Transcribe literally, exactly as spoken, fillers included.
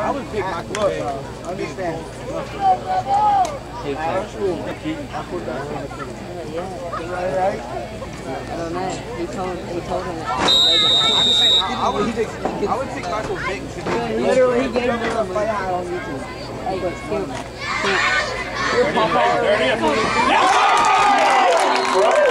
I would pick my club. Understand? I don't know. He told he told him. I'm just saying, I, I would pick I would pick Michael Vick to be Literally, he gave me a play high on YouTube. Hey, but still, you're Papa.